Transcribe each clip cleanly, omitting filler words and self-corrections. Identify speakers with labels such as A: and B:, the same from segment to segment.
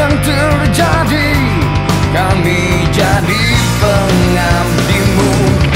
A: yang terjadi, kami jadi pengabdimu.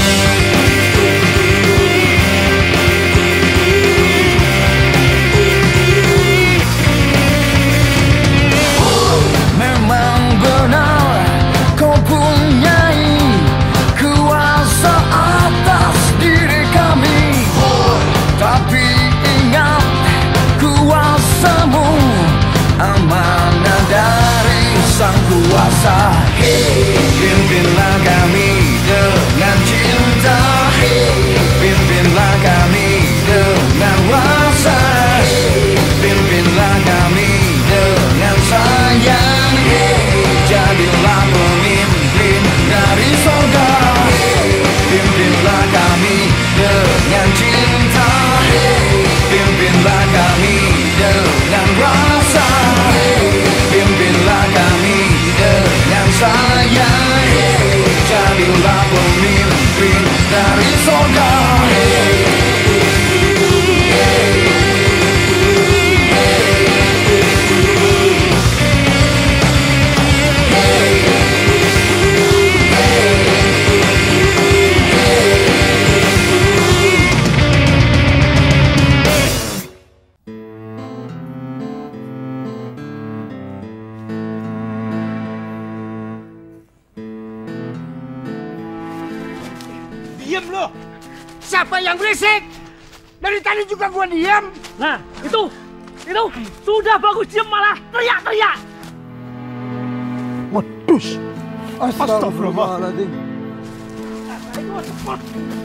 A: Memang benar kau punyai kuasa atas diri kami, tapi ingat kuasamu amanah dari sang kuasa. Pimpinlah kami dengan cinta, pimpinlah kami dengan rasa, pimpinlah kami dengan sayang. Jadilah pemimpin dari surga, pimpinlah kami dengan cinta, pimpinlah kami dengan rasa, pimpinlah kami dengan sayang. Jadilah pemimpin dari surga.
B: Diam lo! Siapa yang berisik? Dari tadi juga gua diam.
C: Nah, itu sudah bagus, diam malah teriak-teriak.
D: Waduh, astagfirullahaladzim.
C: Ayo, cepat.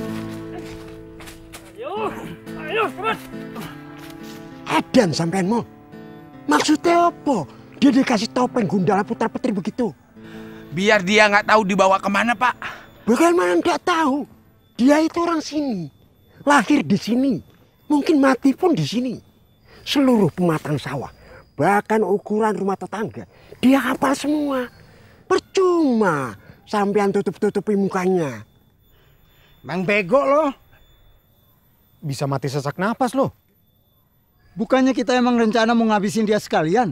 C: Ayo, cepat.
D: Edan sampeanmu. Maksudnya apa? Dia dikasih topeng Gundala Putra Petri begitu.
B: Biar dia nggak tahu dibawa kemana, Pak.
D: Bagaimana nggak tahu? Dia itu orang sini, lahir di sini, mungkin mati pun di sini. Seluruh pematang sawah, bahkan ukuran rumah tetangga, dia hafal semua. Percuma sampean tutup-tutupi mukanya.
E: Mang bego loh.
F: Bisa mati sesak napas loh.
E: Bukannya kita emang rencana mau ngabisin dia sekalian?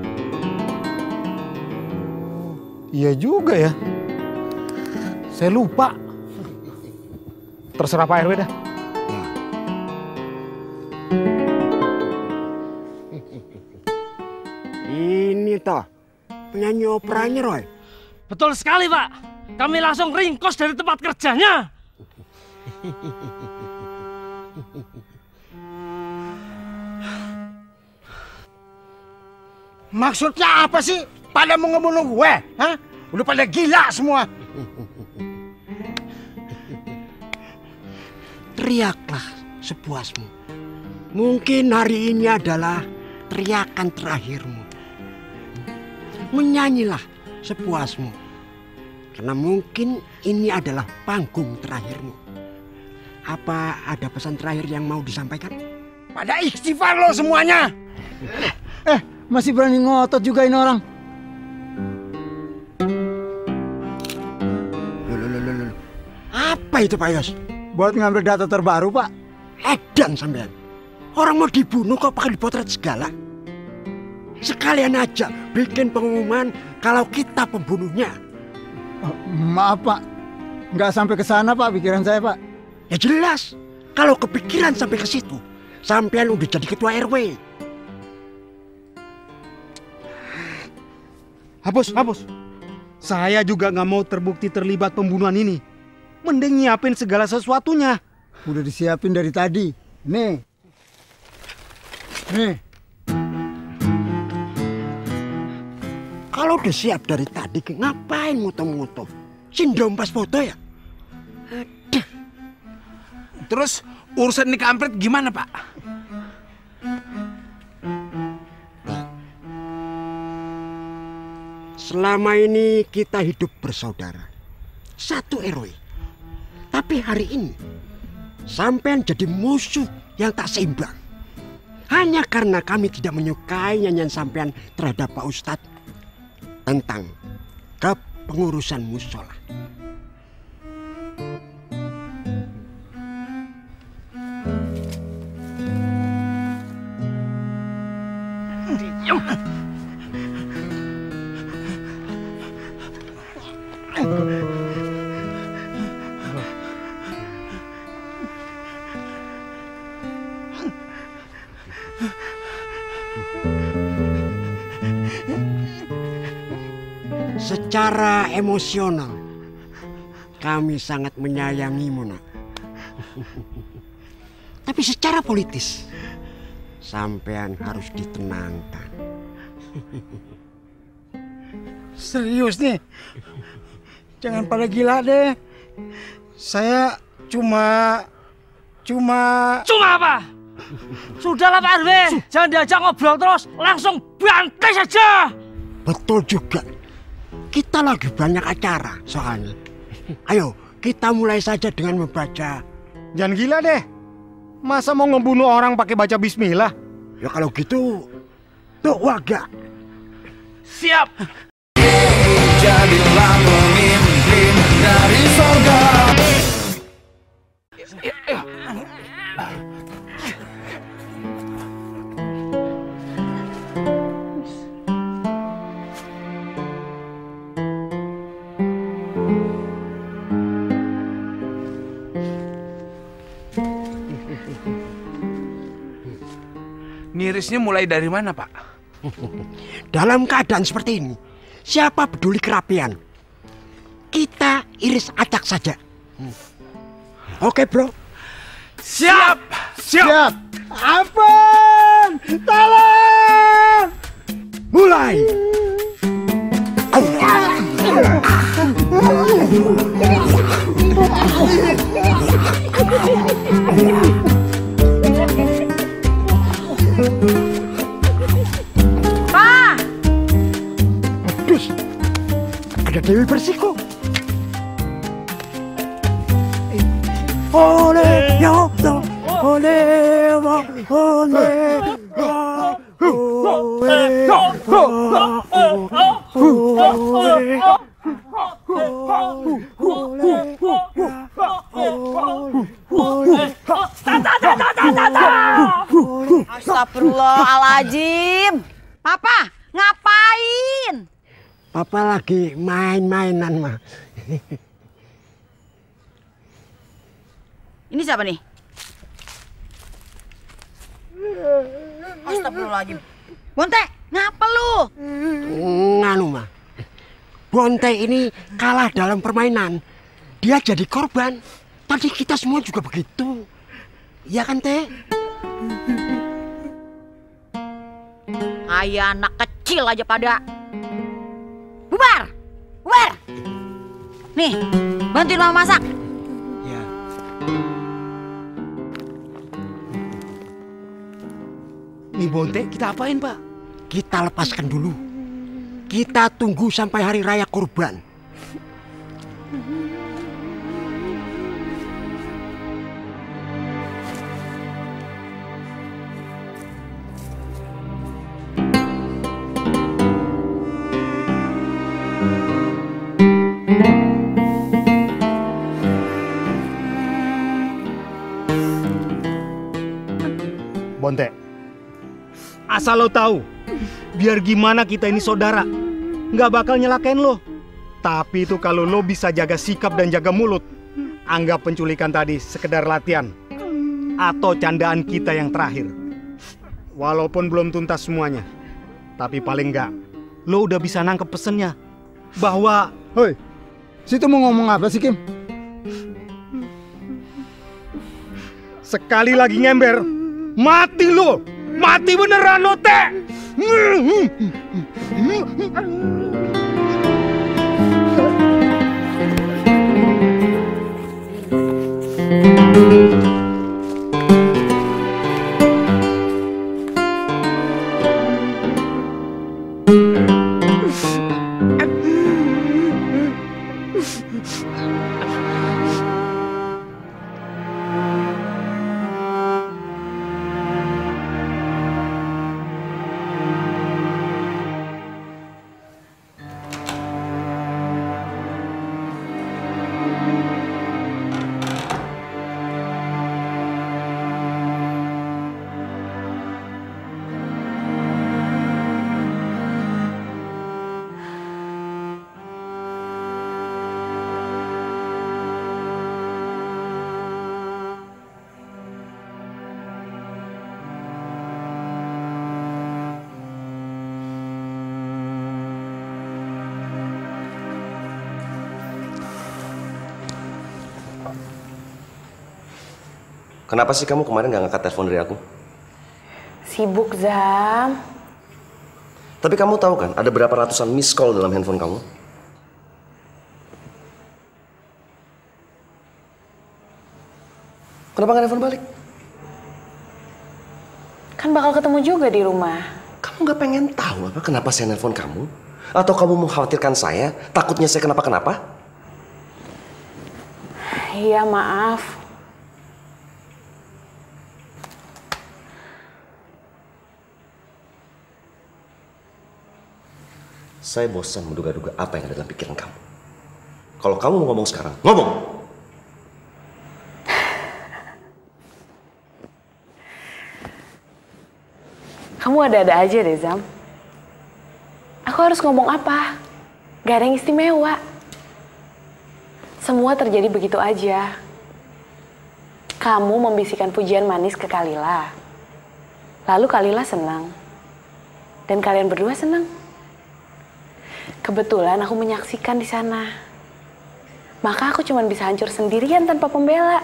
F: Iya juga ya. Saya lupa. Terserah Pak RW dah.
D: Ini toh penyanyi operanya Roy.
C: Betul sekali, Pak. Kami langsung ringkos dari tempat kerjanya.
E: Maksudnya apa sih? Pada mau ngebunuh gue? Hah? Udah pada gila semua.
D: Teriaklah sepuasmu. Mungkin hari ini adalah teriakan terakhirmu. Menyanyilah sepuasmu. Karena mungkin ini adalah panggung terakhirmu. Apa ada pesan terakhir yang mau disampaikan?
E: Pada istighfar lo semuanya. Masih berani ngotot juga ini orang.
D: Loh. Apa itu Pak Yos?
E: Buat ngambil data terbaru, Pak.
D: Edan sampean. Orang mau dibunuh kok pakai dipotret segala. Sekalian aja bikin pengumuman kalau kita pembunuhnya.
E: Maaf, Pak. Nggak sampai ke sana, Pak, pikiran saya, Pak.
D: Ya jelas. Kalau kepikiran sampai ke situ, sampean udah jadi ketua RW.
F: Hapus. Saya juga nggak mau terbukti terlibat pembunuhan ini. Mending nyiapin segala sesuatunya.
E: Udah disiapin dari tadi. Nih.
D: Kalau udah siap dari tadi, ngapain moto-moto? Sindrom pas foto ya? Aduh.
B: Terus urusan ini kampret gimana, Pak?
D: Selama ini kita hidup bersaudara. Satu RW. Tapi hari ini sampean jadi musuh yang tak seimbang. Hanya karena kami tidak menyukai nyanyian sampean terhadap Pak Ustadz tentang kepengurusan musola. Secara emosional, kami sangat menyayangimu, nak. Tapi secara politis, sampean harus ditenangkan.
E: Serius nih, jangan pada gila deh. Saya cuma
C: apa? Sudahlah Pak RW, jangan diajak ngobrol terus, langsung bantai saja.
D: Betul juga. Kita lagi banyak acara soalnya. Ayo, kita mulai saja dengan membaca.
F: Jangan gila deh. Masa mau ngebunuh orang pakai baca bismillah?
D: Ya kalau gitu, tuh warga.
C: Siap.
A: Jadilah pemimpin dari sorga.
B: Ngirisnya mulai dari mana, Pak?
D: Dalam keadaan seperti ini, siapa peduli kerapian? Kita iris acak saja. Oke, bro.
C: Siap.
E: siap. Ampun, tolong.
D: Mulai.
G: Pak!
D: Dus, ada Dewi Persiko. Oleh, yo, yo, oleh, oleh,
G: Astagfirullahaladzim. Papa, ngapain?
D: Papa lagi main-mainan, mah.
G: Ini siapa nih? Astagfirullahaladzim. Bonte, ngapa lu?
D: Nganu, mah. Bonte ini kalah dalam permainan. Dia jadi korban. Tadi kita semua juga begitu. Iya kan, Teh?
G: Kayak anak kecil aja pada. Bubar! Bubar! Nih, bantuin mama masak.
D: Ya.
F: Nih Bonte, kita apain, Pak?
D: Kita lepaskan dulu. Kita tunggu sampai hari raya kurban.
F: Bonte, asal lo tahu, biar gimana kita ini saudara, nggak bakal nyelakain lo. Tapi itu kalau lo bisa jaga sikap dan jaga mulut, anggap penculikan tadi sekedar latihan atau candaan kita yang terakhir. Walaupun belum tuntas semuanya, tapi paling nggak, lo udah bisa nangkep pesennya bahwa,
E: Hoi, situ mau ngomong apa sih, Kim?
F: sekali lagi ngember, mati lo, mati beneran lo, Teh.
H: Kenapa sih kamu kemarin gak ngangkat telepon dari aku?
I: Sibuk, Zam.
H: Tapi kamu tahu kan, ada berapa ratusan miss call dalam handphone kamu? Kenapa gak telepon balik?
I: Kan bakal ketemu juga di rumah.
H: Kamu gak pengen tahu apa kenapa saya nelpon kamu? Atau kamu mengkhawatirkan saya? Takutnya saya kenapa-kenapa?
I: Iya, maaf.
H: Saya bosan menduga-duga apa yang ada dalam pikiran kamu. Kalau kamu mau ngomong sekarang, ngomong!
I: Kamu ada-ada aja deh, Zam. Aku harus ngomong apa? Gak ada yang istimewa. Semua terjadi begitu aja. Kamu membisikkan pujian manis ke Kalila. Lalu Kalila senang. Dan kalian berdua senang. Kebetulan aku menyaksikan di sana. Maka aku cuma bisa hancur sendirian tanpa pembela.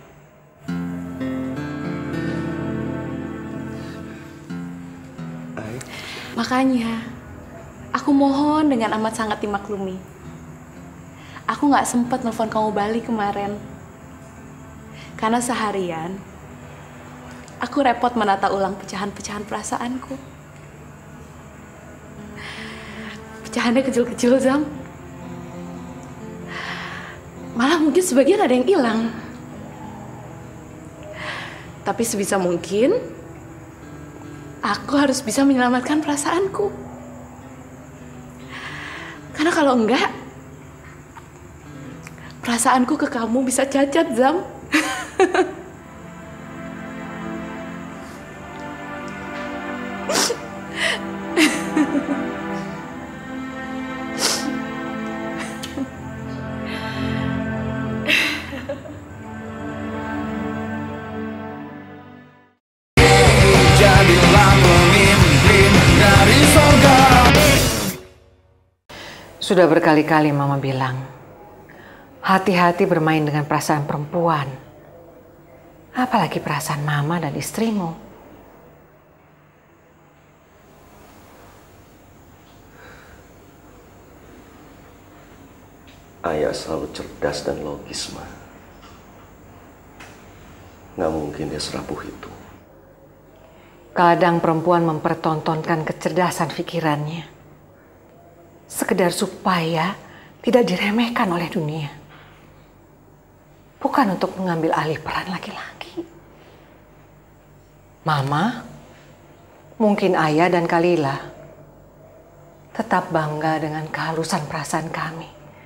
I: Makanya, aku mohon dengan amat sangat dimaklumi. Aku gak sempat nelfon kamu balik kemarin. Karena seharian, aku repot menata ulang pecahan-pecahan perasaanku. Pecahannya kecil-kecil, Zam. Malah mungkin sebagian ada yang hilang. Tapi sebisa mungkin, aku harus bisa menyelamatkan perasaanku. Karena kalau enggak, perasaanku ke kamu bisa cacat, Zam.
A: Jadilah pemimpin dari sorga.
J: Sudah berkali-kali Mama bilang, hati-hati bermain dengan perasaan perempuan. Apalagi perasaan Mama dan istrimu.
H: Ayah selalu cerdas dan logis, Ma. Nggak mungkin dia serapuh itu.
J: Kadang perempuan mempertontonkan kecerdasan pikirannya. Sekedar supaya tidak diremehkan oleh dunia. Bukan untuk mengambil alih peran laki-laki. Mama, mungkin Ayah dan Kalila tetap bangga dengan kehalusan perasaan kami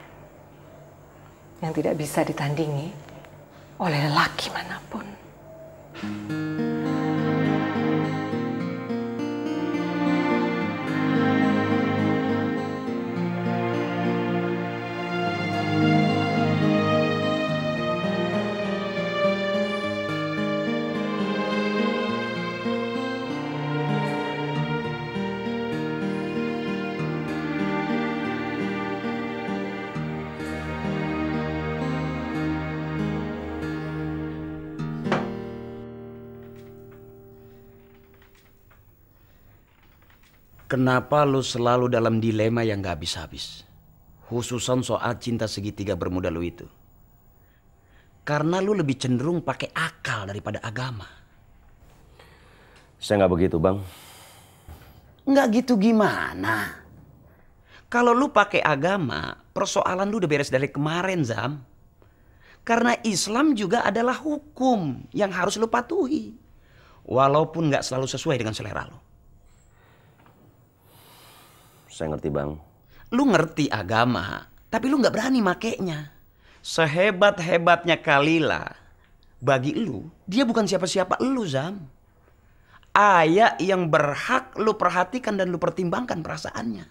J: yang tidak bisa ditandingi oleh lelaki manapun.
K: Kenapa lu selalu dalam dilema yang gak habis-habis? Khususan soal cinta segitiga bermuda lu itu. Karena lu lebih cenderung pakai akal daripada agama.
H: Saya nggak begitu, Bang.
K: Nggak gitu gimana? Kalau lu pakai agama, persoalan lu udah beres dari kemarin, Zam. Karena Islam juga adalah hukum yang harus lu patuhi. Walaupun nggak selalu sesuai dengan selera lu.
H: Saya ngerti, Bang.
K: Lu ngerti agama, tapi lu nggak berani makainya. Sehebat-hebatnya Kalila, bagi lu, dia bukan siapa-siapa lu, Zam. Ayah yang berhak lu perhatikan dan lu pertimbangkan perasaannya.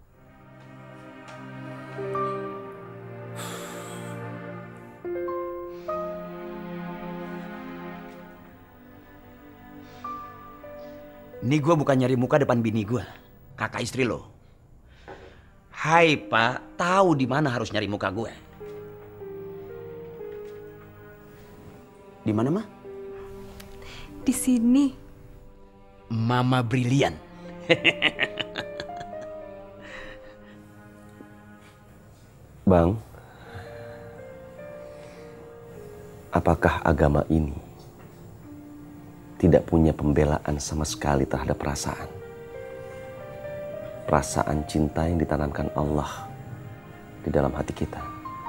K: Ini gue bukan nyari muka depan bini gue, kakak istri lo. Hai Pak, tahu di mana harus nyari muka gue.
L: Di mana, Ma?
I: di sini?
K: Mama Brilian.
H: Bang, apakah agama ini tidak punya pembelaan sama sekali terhadap perasaan? Perasaan cinta yang ditanamkan Allah di dalam hati kita.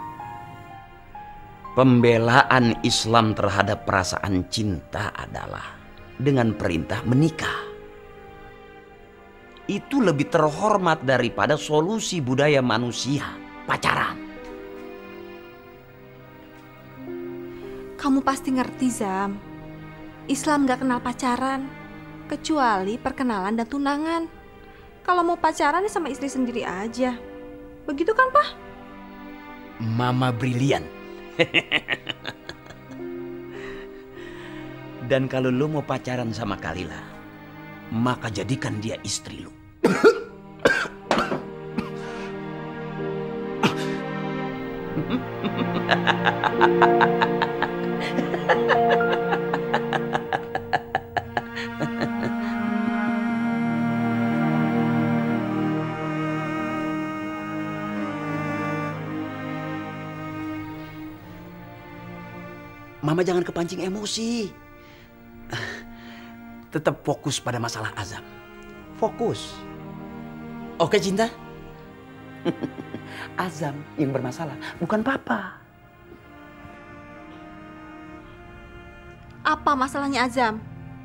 K: Pembelaan Islam terhadap perasaan cinta adalah dengan perintah menikah. Itu lebih terhormat daripada solusi budaya manusia, pacaran.
I: Kamu pasti ngerti, Zam. Islam gak kenal pacaran, kecuali perkenalan dan tunangan. Kalau mau pacaran ya sama istri sendiri aja. Begitu kan, Pak?
K: Mama Brilian. Dan kalau lu mau pacaran sama Kalila, maka jadikan dia istri lu. Mama jangan kepancing emosi. Tetap fokus pada masalah Azam. Fokus. Oke, cinta? Azam yang bermasalah, bukan Papa.
I: Apa masalahnya Azam?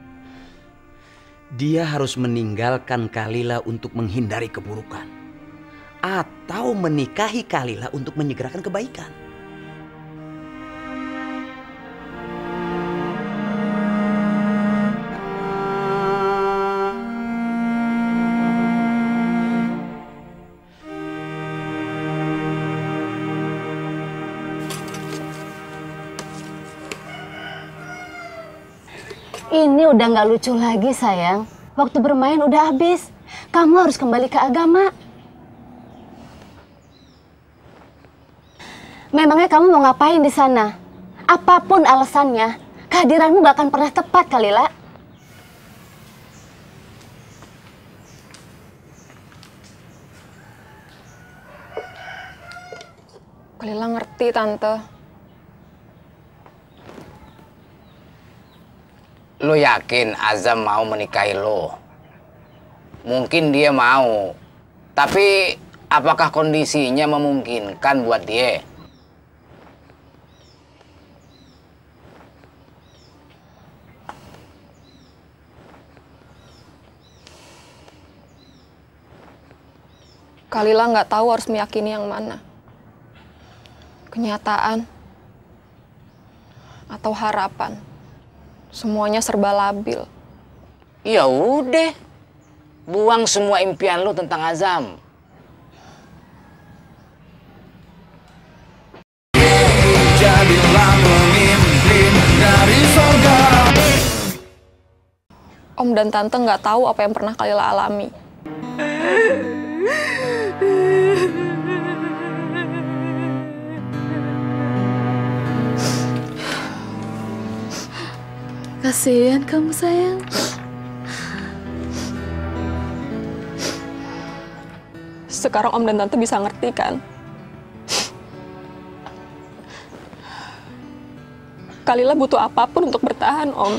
K: Dia harus meninggalkan Kalila untuk menghindari keburukan. Atau menikahi Kalila untuk menyegerakan kebaikan.
L: Ini udah nggak lucu lagi, sayang. Waktu bermain udah habis. Kamu harus kembali ke agama. Memangnya kamu mau ngapain di sana? Apapun alasannya, kehadiranmu gak akan pernah tepat, Kalila.
M: Kalila ngerti, Tante.
N: Lo yakin Azam mau menikahi lo? Mungkin dia mau, tapi apakah kondisinya memungkinkan buat dia?
M: Kalila nggak tahu harus meyakini yang mana. Kenyataan atau harapan. Semuanya serba labil.
N: Ya udah, buang semua impian lo tentang Azam.
A: Jadilah pemimpin dari surga.
M: Om dan Tante nggak tahu apa yang pernah Kalila alami.
I: Kasihan kamu, sayang.
M: Sekarang Om dan Tante bisa ngerti kan? Kalila butuh apapun untuk bertahan, Om.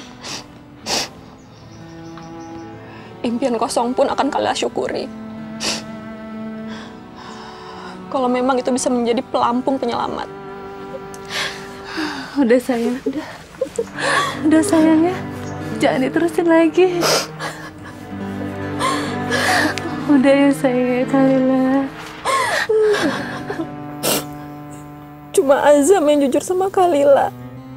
M: Impian kosong pun akan Kalila syukuri. Kalau memang itu bisa menjadi pelampung penyelamat.
I: Udah, sayang, udah. Udah, sayang ya. Jangan diterusin lagi. Udah ya, sayang, Kalila.
M: Cuma Azam yang jujur sama Kalila.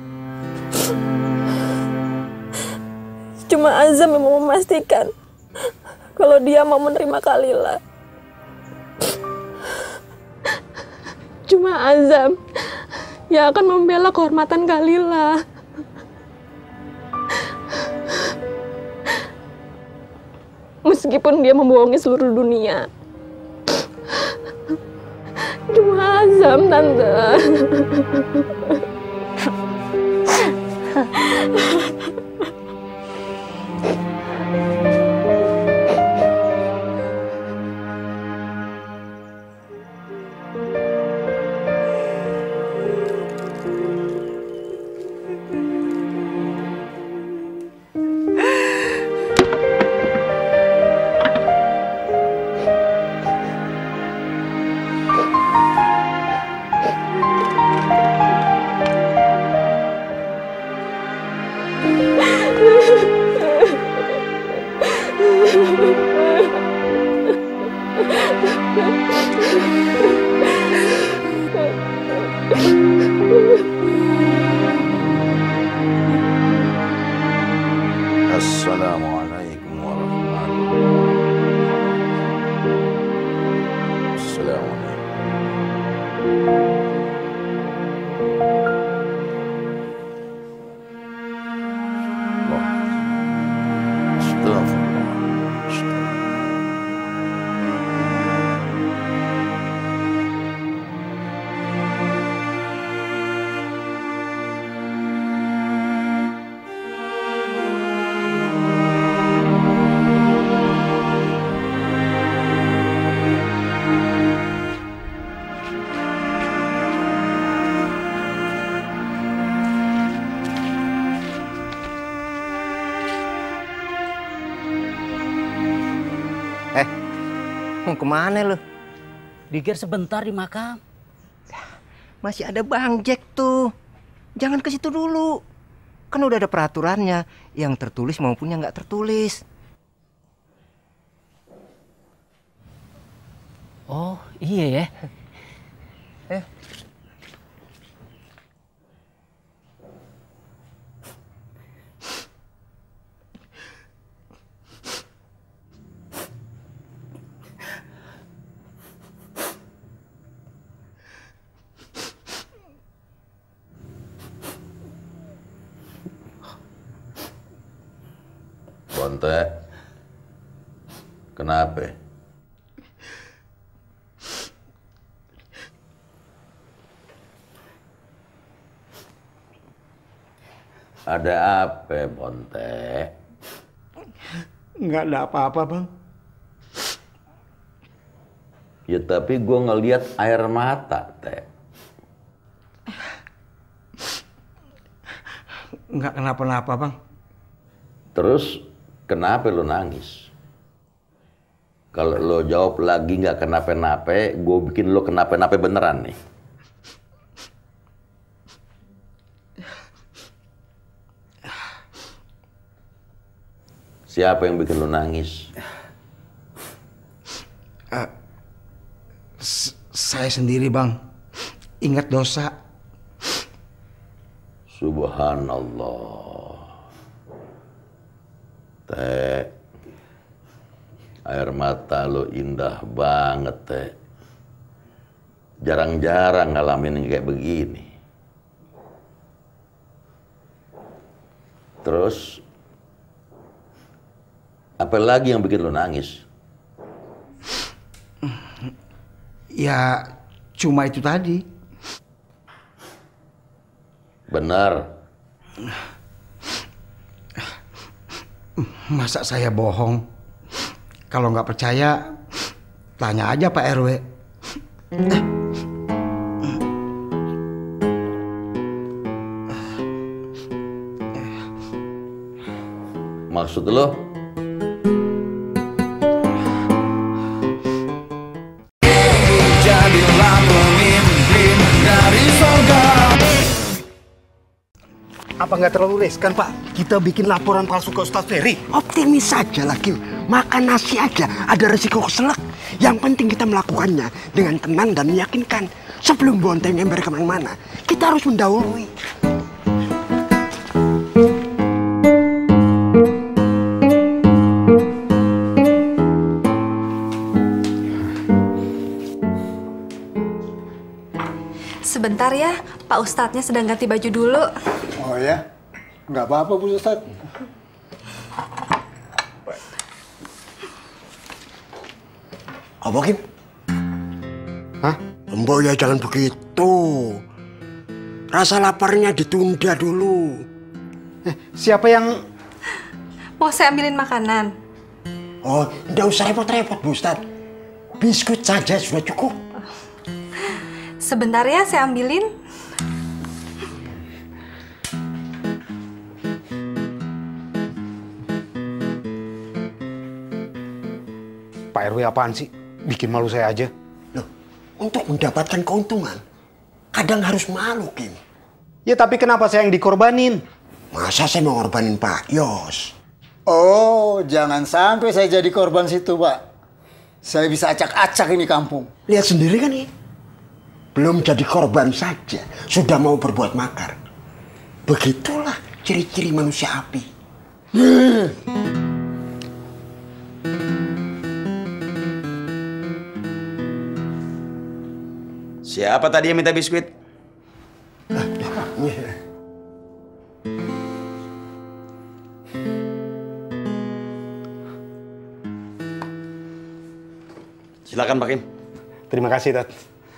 M: Cuma Azam yang mau memastikan kalau dia mau menerima Kalila. Cuma Azam yang akan membela kehormatan Kalila. Meskipun dia membohongi seluruh dunia. Cuma Azam, Tante.
O: Mau kemana lo?
C: Dikir sebentar di makam.
O: Masih ada Bang Jack tuh. Jangan ke situ dulu. Kan udah ada peraturannya, yang tertulis maupun yang nggak tertulis.
C: Oh, iya ya.
P: Bonte, kenapa? Ada apa, Bonte?
E: Nggak ada apa-apa, Bang.
P: Ya tapi gue ngeliat air mata, Teh.
E: Nggak kenapa-napa, Bang.
P: Terus kenapa lo nangis? Kalau lo jawab lagi nggak kenapa-napa, gue bikin lo kenapa-napa beneran nih. Siapa yang bikin lo nangis?
E: Saya sendiri, Bang. Ingat dosa.
P: Subhanallah. Teh, air mata lo indah banget, Teh. Jarang-jarang ngalamin kayak begini. Terus, apa lagi yang bikin lo nangis?
E: Ya, cuma itu tadi.
P: Benar.
E: Masa saya bohong? Kalau nggak percaya, tanya aja Pak RW.
P: Maksud lo?
A: Jadilah pemimpin dari sorga.
D: Apa nggak terlalu riskan, Pak? Kita bikin laporan palsu ke Ustadz Ferry. Optimis saja lagi. Makan nasi aja ada resiko keselak. Yang penting kita melakukannya dengan tenang dan meyakinkan. Sebelum bonteng ember kemana-mana, kita harus mendahului.
M: Sebentar ya, Pak Ustadznya sedang ganti baju dulu.
E: Oh ya? Nggak apa-apa, Bu Ustadz.
D: Apa, Kim? Hah? Mbok ya jangan begitu. Rasa laparnya ditunda dulu.
E: Siapa yang...
M: Mau saya ambilin makanan?
D: Oh, nggak usah repot-repot, Bu Ustadz. Biskuit saja sudah cukup.
M: Sebentar ya, saya ambilin.
F: Pak RW apaan sih? Bikin malu saya aja.
D: Loh, untuk mendapatkan keuntungan, kadang harus malu, Kim.
F: Ya tapi kenapa saya yang dikorbanin?
D: Masa saya mau ngorbanin Pak Yos?
E: Oh, jangan sampai saya jadi korban situ, Pak. Saya bisa acak-acak ini kampung.
D: Lihat sendiri kan ini. Belum jadi korban saja, sudah mau berbuat makar. Begitulah ciri-ciri manusia api.
K: Siapa tadi yang minta biskuit? Silakan Pak Kim.
F: Terima kasih, Tat.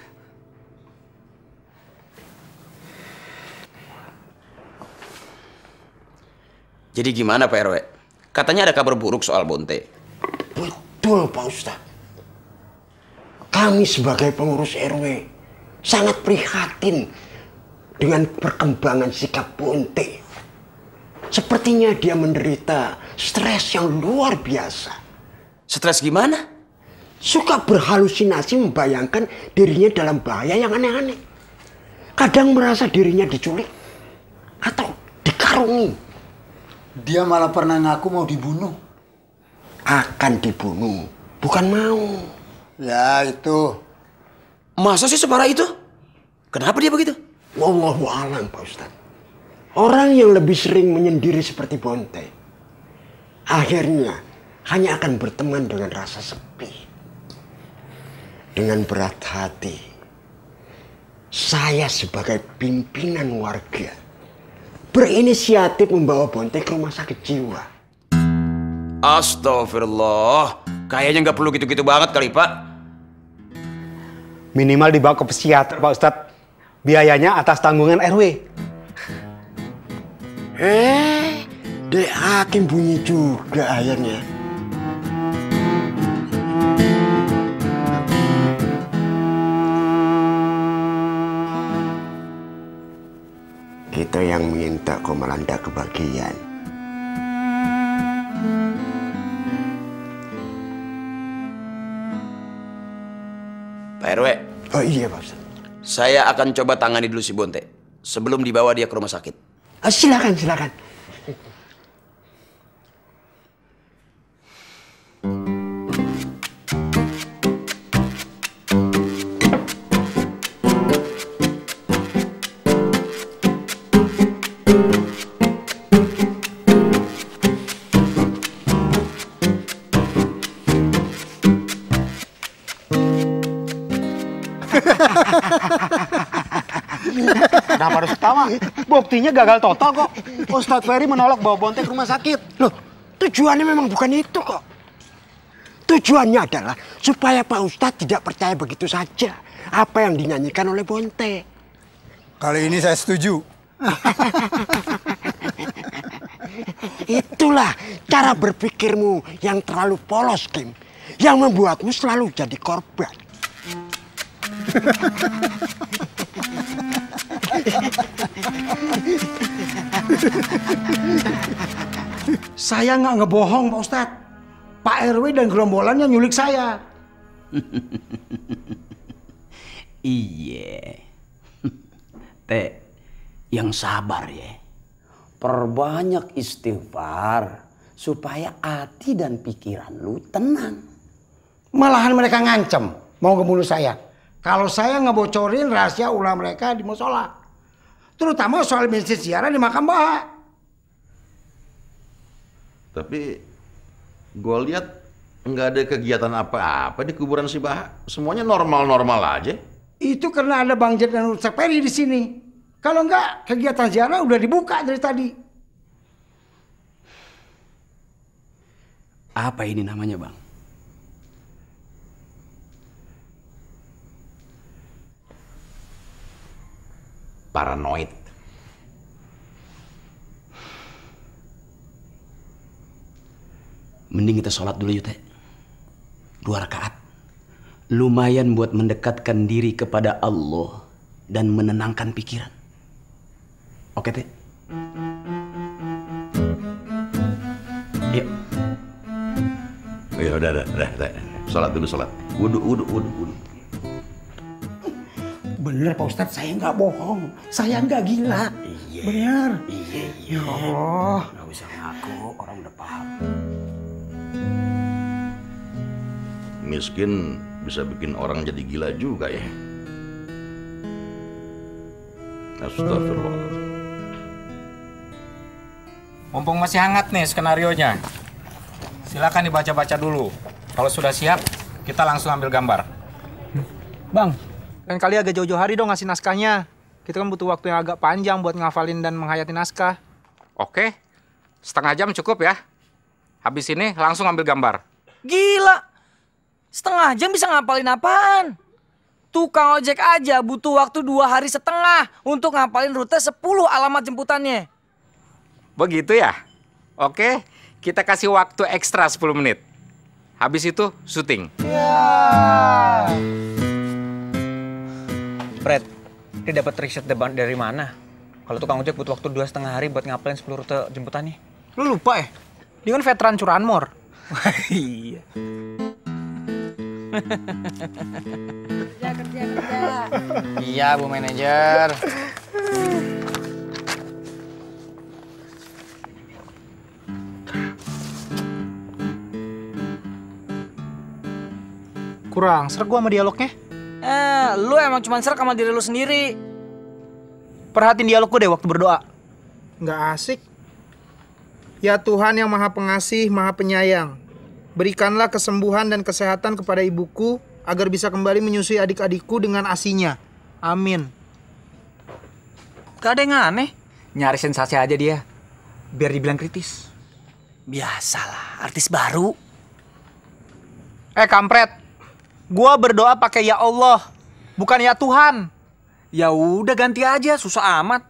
K: Jadi gimana Pak RW? Katanya ada kabar buruk soal Bonte.
D: Betul Pak Ustadz. Kami sebagai pengurus RW sangat prihatin dengan perkembangan sikap Bonte. Sepertinya dia menderita stres yang luar biasa.
K: Stres gimana?
D: suka berhalusinasi membayangkan dirinya dalam bahaya yang aneh-aneh. Kadang merasa dirinya diculik atau dikarungi.
E: Dia malah pernah ngaku mau dibunuh.
D: Akan dibunuh, bukan mau.
E: Ya itu.
K: Masa sih separah itu? Kenapa dia begitu?
D: Wallahu a'lam, Pak Ustadz. Orang yang lebih sering menyendiri seperti Bonte, akhirnya hanya akan berteman dengan rasa sepi. Dengan berat hati, saya sebagai pimpinan warga berinisiatif membawa Bonte ke rumah sakit jiwa.
K: Astagfirullah, kayaknya nggak perlu gitu-gitu banget kali, Pak.
F: Minimal dibawa ke psikiater, Pak Ustadz. Biayanya atas tanggungan RW.
D: Dek Hakim bunyi juga akhirnya. Kita yang minta kau melanda kebahagiaan.
K: Pak RW.
D: Oh iya, Pak Ustadz.
K: Saya akan coba tangani dulu si Bonte sebelum dibawa dia ke rumah sakit.
D: Silakan, silakan.
F: Kenapa harus ketawa? Buktinya gagal total kok. Ustadz Ferry menolak bawa Bonte ke rumah sakit.
D: Loh, tujuannya memang bukan itu kok. Tujuannya adalah supaya Pak Ustadz tidak percaya begitu saja apa yang dinyanyikan oleh Bonte.
E: Kali ini saya setuju.
D: Itulah cara berpikirmu yang terlalu polos, Kim. Yang membuatmu selalu jadi korban.
B: Saya nggak ngebohong, Pak Ustadz. Pak RW dan gerombolannya nyulik saya.
K: Iya. Teh, yang sabar ya. Perbanyak istighfar supaya hati dan pikiran lu tenang.
B: Malahan mereka ngancem mau ngebunuh saya. Kalau saya ngebocorin rahasia ulah mereka di musola. Terutama soal bensin siaran di makam Baha.
P: Tapi gue lihat nggak ada kegiatan apa-apa di kuburan si Baha. Semuanya normal-normal aja.
B: Itu karena ada Bang Jet dan Ustadz Ferry di sini. Kalau enggak, kegiatan ziarah udah dibuka dari tadi.
K: Apa ini namanya, Bang?
P: Paranoid.
K: Mending kita sholat dulu yuk, Teh. 2 rakaat. Lumayan buat mendekatkan diri kepada Allah dan menenangkan pikiran. Oke, Teh? Yuk.
P: Ya udah, Teh. Sholat dulu, sholat. Wudu.
B: Bener Pak Ustadz, saya nggak bohong. Saya nggak gila.
K: Iya.
B: Bener.
K: Iya.
B: Ya Allah.
K: Nggak usah ngaku, orang udah paham.
P: Miskin bisa bikin orang jadi gila juga ya. Astagfirullah.
Q: Mumpung masih hangat nih skenarionya. Silakan dibaca-baca dulu. Kalau sudah siap, kita langsung ambil gambar.
R: Bang, lain kali agak jauh-jauh hari dong ngasih naskahnya. Kita kan butuh waktu yang agak panjang buat ngafalin dan menghayati naskah.
Q: Oke, setengah jam cukup ya. Habis ini langsung ambil gambar.
C: Gila! Setengah jam bisa ngapalin apaan? Tukang ojek aja butuh waktu 2 hari setengah untuk ngapalin rute 10 alamat jemputannya.
Q: Begitu ya? Oke, kita kasih waktu ekstra 10 menit. Habis itu syuting.
R: Fred, dia dapat riset dari mana? Kalau tukang ojek butuh waktu 2,5 hari buat ngapalin 10 rute jemputannya. Lu lupa ya? Dia kan veteran curanmor. Iya.
G: Kerja.
C: Iya, Bu Manajer.
R: Kurang serak gua sama dialognya.
C: Lu emang cuma serak sama diri lu sendiri.
R: Perhatiin dialog gua deh waktu berdoa. Nggak asik. Ya Tuhan yang Maha Pengasih, Maha Penyayang, berikanlah kesembuhan dan kesehatan kepada ibuku agar bisa kembali menyusui adik-adikku dengan asinya. Amin.
O: Gak ada yang aneh. Nyari sensasi aja dia. Biar dibilang kritis.
C: Biasalah, artis baru.
R: Kampret. Gua berdoa pakai ya Allah, bukan ya Tuhan.
O: Ya udah ganti aja, susah amat.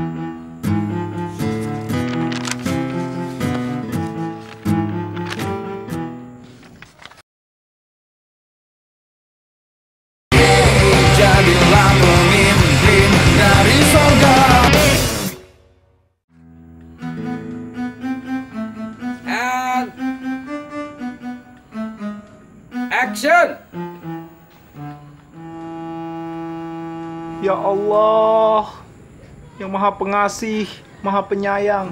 A: Jadilah pemimpin dari sorga.
N: And action.
R: Ya Allah, yang Maha Pengasih, Maha Penyayang.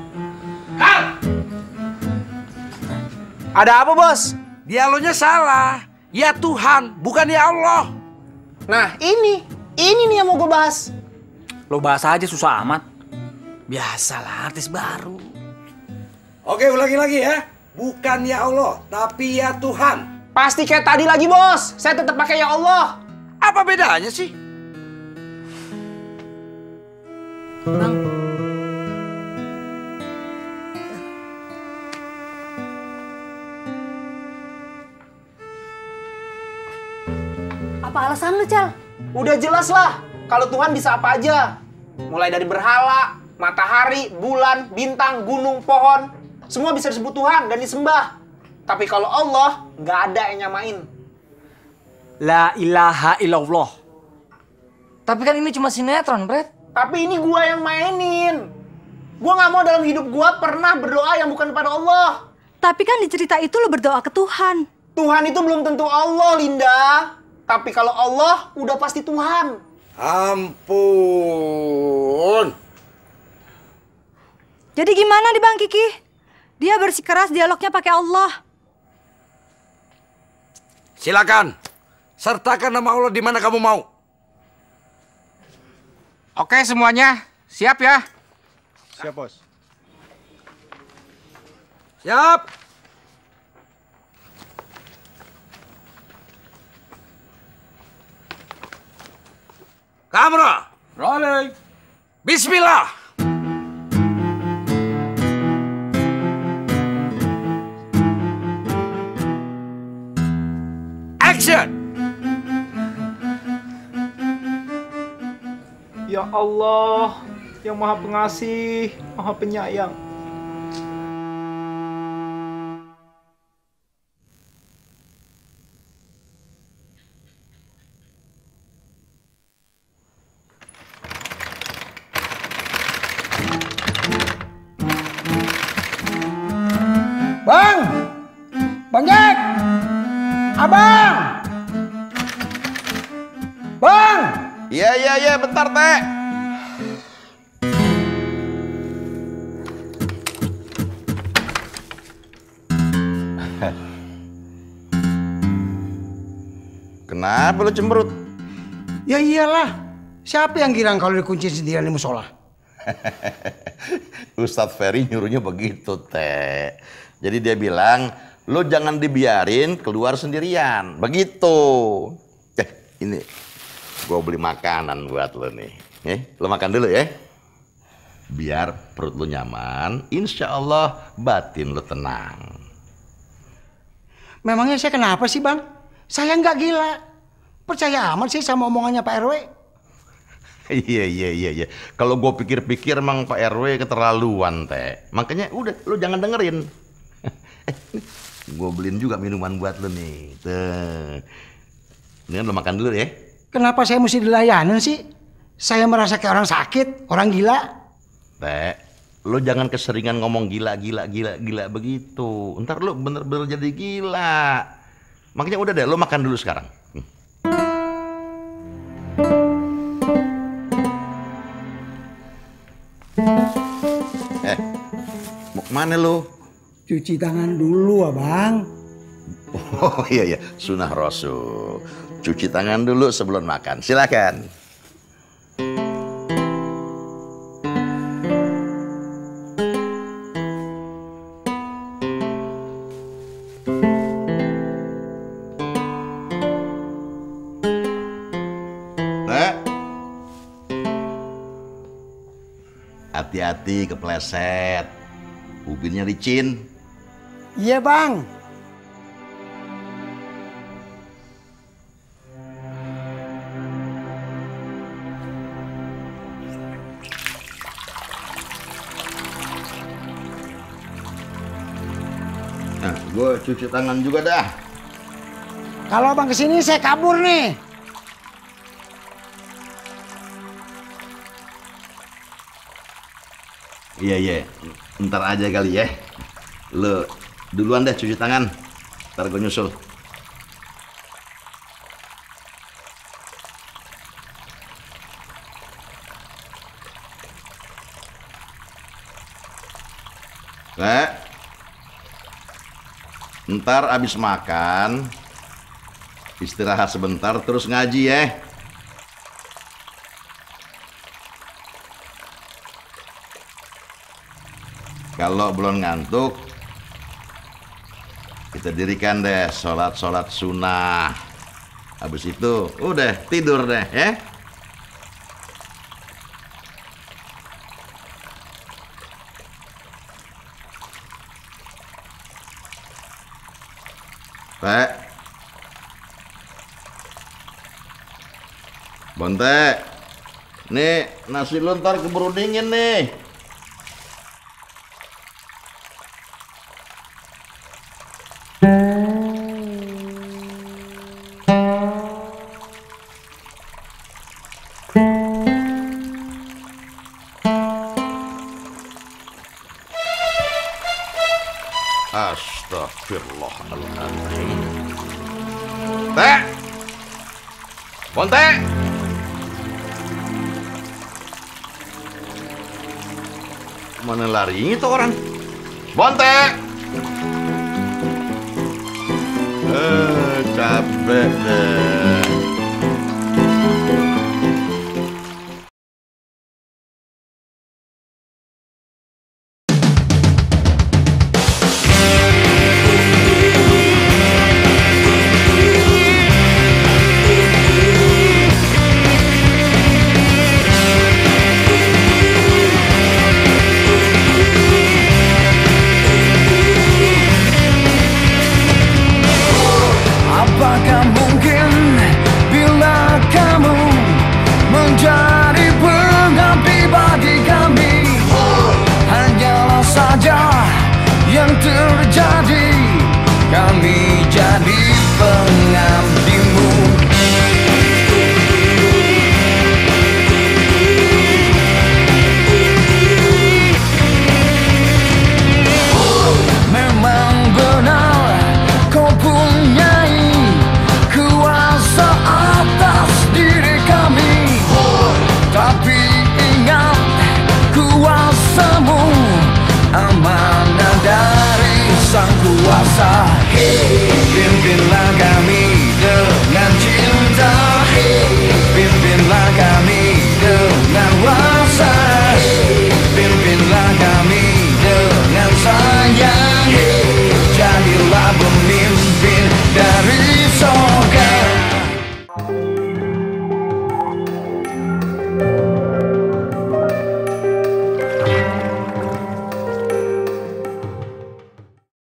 R: Ada apa, Bos?
S: Dialognya salah. Ya Tuhan, bukan ya Allah.
R: Nah, ini nih yang mau gue bahas.
O: Lo bahas aja susah amat.
C: Biasalah, artis baru.
S: Oke, ulangi lagi ya. Bukan ya Allah, tapi ya Tuhan.
R: Pasti kayak tadi lagi, Bos. Saya tetap pakai ya Allah.
S: Apa bedanya sih?
G: Bang. Apa alasan lu, Cal?
R: Udah jelas lah, kalau Tuhan bisa apa aja. Mulai dari berhala, matahari, bulan, bintang, gunung, pohon. Semua bisa disebut Tuhan dan disembah. Tapi kalau Allah, nggak ada yang nyamain.
O: La ilaha illallah.
C: Tapi kan ini cuma sinetron, Bret.
R: Tapi ini gua yang mainin. Gua nggak mau dalam hidup gua pernah berdoa yang bukan kepada Allah.
G: Tapi kan di cerita itu lu berdoa ke Tuhan.
R: Tuhan itu belum tentu Allah, Linda. Tapi kalau Allah, udah pasti Tuhan.
S: Ampun.
G: Jadi gimana nih Bang Kiki? Dia bersikeras dialognya pakai Allah.
S: Silakan. Sertakan nama Allah di mana kamu mau.
Q: Oke semuanya, siap ya?
F: Siap, Bos.
S: Siap. Kamera.
Q: Rolling.
S: Bismillah. Action.
R: Ya Allah, yang Maha Pengasih, Maha Penyayang.
B: Bang! Bang Jack! Abang! Bang!
P: Iya, bentar, Teh. Kenapa lu cemberut?
B: Ya iyalah. Siapa yang girang kalau dikunci sendirian di musola?
P: Ustadz Ferry nyuruhnya begitu, Teh. Jadi dia bilang, lu jangan dibiarin keluar sendirian. Begitu. Ini gua beli makanan buat lu nih. Lu makan dulu ya. Biar perut lu nyaman, insya Allah batin lu tenang.
B: Memangnya saya kenapa sih, Bang? Saya nggak gila. Percaya amat sih sama omongannya Pak RW.
P: Iya. Kalau gue pikir-pikir emang Pak RW keterlaluan, Teh. Makanya udah, lu jangan dengerin. Gue beliin juga minuman buat lu nih. Tuh. Ini lu makan dulu ya.
B: Kenapa saya mesti dilayanin sih? Saya merasa kayak orang sakit, orang gila.
P: Teh, lu jangan keseringan ngomong gila begitu. Ntar lu bener-bener jadi gila. Makanya udah deh, lo makan dulu sekarang. Mau kemana lo?
B: Cuci tangan dulu, Abang.
P: Oh iya, sunnah Rasul. Cuci tangan dulu sebelum makan. Silakan. Hati-hati kepleset. Ubinnya licin.
B: Iya, Bang.
P: Nah, gue cuci tangan juga dah.
B: Kalau Abang kesini saya kabur nih.
P: Iya, ntar aja kali ya. Lo duluan deh cuci tangan, ntar gue nyusul. Ntar abis makan, istirahat sebentar terus ngaji ya. Kalau belum ngantuk, kita dirikan deh sholat sunnah. Habis itu udah tidur deh ya. Teh, Bonte, nih nasi lu ntar keburu dingin nih. Astagfirullahaladzim. Teh, Bonte, mana larinya tuh orang? Bonte, capek deh.
A: Apakah mungkin bila kamu menjadi pengganti bagi kami? Hanyalah saja yang terjadi, kami jadi penggantimu. Memang benar kau punya kuasa atas diri kami, tapi ingat kuasamu amanah dari sang kuasa. Pimpinlah kami dengan cinta.